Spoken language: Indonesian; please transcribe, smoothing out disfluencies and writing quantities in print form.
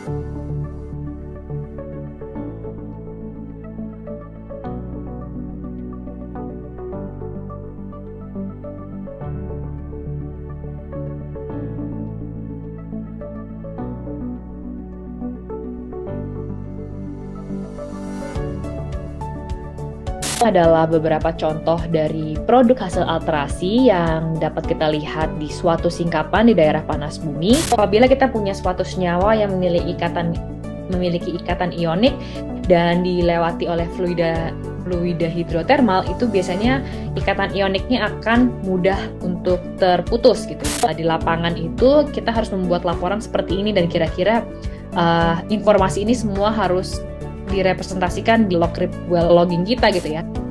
Adalah beberapa contoh dari produk hasil alterasi yang dapat kita lihat di suatu singkapan di daerah panas bumi. Apabila kita punya suatu senyawa yang memiliki ikatan ionik dan dilewati oleh fluida hidrotermal, itu biasanya ikatan ioniknya akan mudah untuk terputus gitu. Di lapangan itu kita harus membuat laporan seperti ini, dan kira-kira informasi ini semua harus direpresentasikan di log logging kita gitu ya.